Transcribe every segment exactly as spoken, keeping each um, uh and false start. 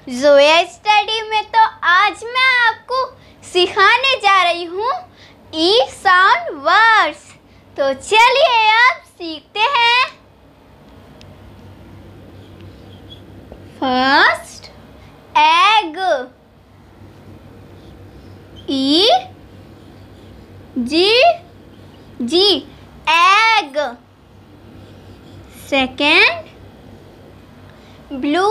Zoya study में तो आज मैं आपको सिखाने जा रही हूँ ई साउंड वर्ड्स। तो चलिए अब सीखते हैं। First egg, E G G egg. Second blue,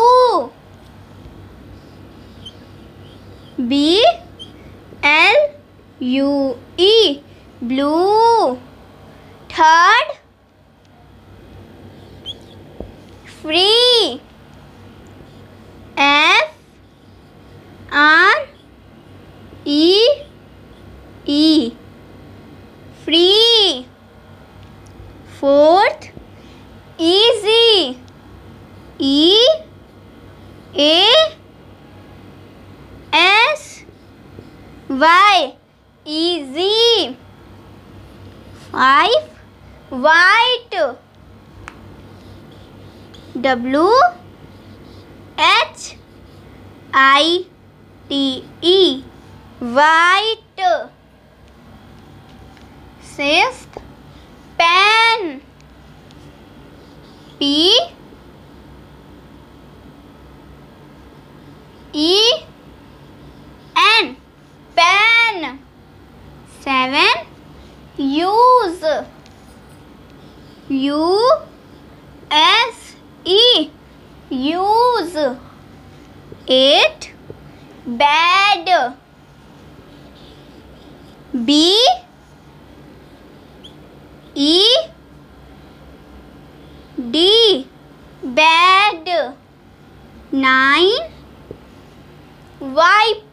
B L U E blue. Third free, F R E E free. Fourth easy, E A S Y easy. Five white, W H I T E white. Sixth pen, P E N pen. Seven use, U S E use. Eight bed, B E D bed. Nine wipe,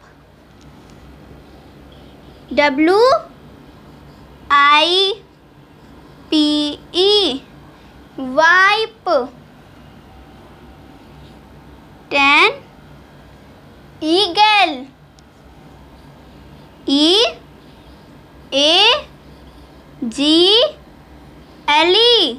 W I P E wipe. Ten eagle, E A G L E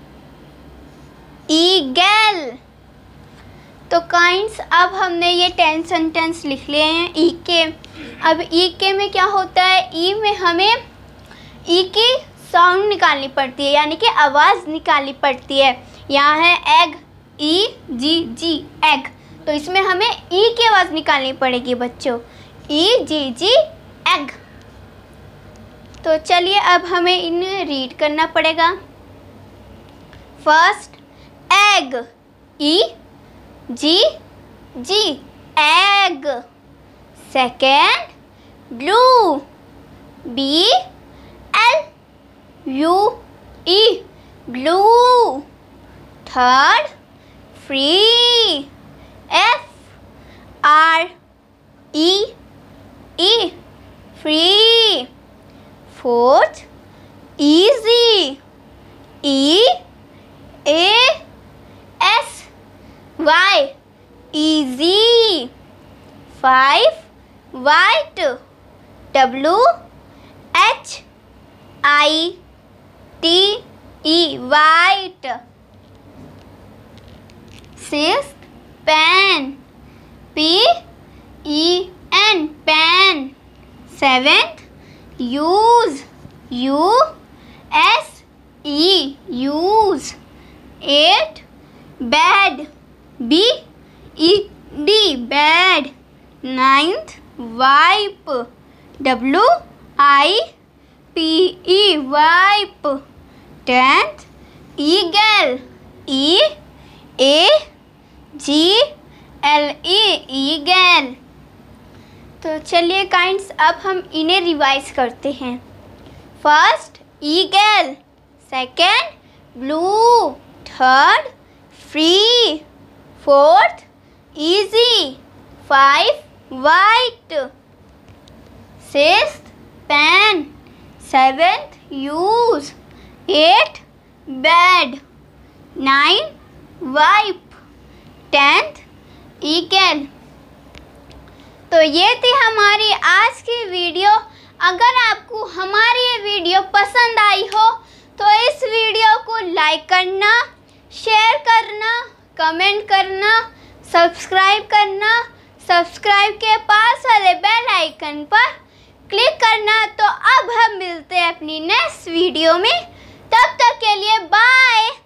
eagle. तो kinds अब हमने ये ten sentence लिख लिए हैं ई के। अब ई के में क्या होता है, ई में हमें ई की साउंड निकालनी पड़ती है, यानी कि आवाज़ निकालनी पड़ती है। यहाँ है egg, E G G egg, तो इसमें हमें ई की आवाज़ निकालनी पड़ेगी बच्चों, ई जी जी एग। तो चलिए अब हमें इन्हें रीड करना पड़ेगा। First egg, E G G egg. Second blue, B L U E blue. Third free, F R E E free. Fourth easy, E A S Y easy. Five white, W H I T E white. Six pen, P E N pen. Seventh use, U S E use. Eight bed, B E D bed. Ninth wipe, W I P E wipe. Tenth eagle, E A G L E eagle. तो चलिए kinds अब हम इन्हें revise करते हैं। First eagle, second blue, third free, fourth easy, five white, sixth pen, seventh use, eight bed, nine wipe, tenth eagle. तो ये थी हमारी आज की वीडियो। अगर आपको हमारी ये वीडियो पसंद आई हो तो इस वीडियो को लाइक करना, शेयर करना, कमेंट करना, सब्सक्राइब करना सब्सक्राइब के पास वाले बेल आइकन पर क्लिक करना। तो अब हम मिलते हैं अपनी नेक्स्ट वीडियो में, तब तक के लिए बाय।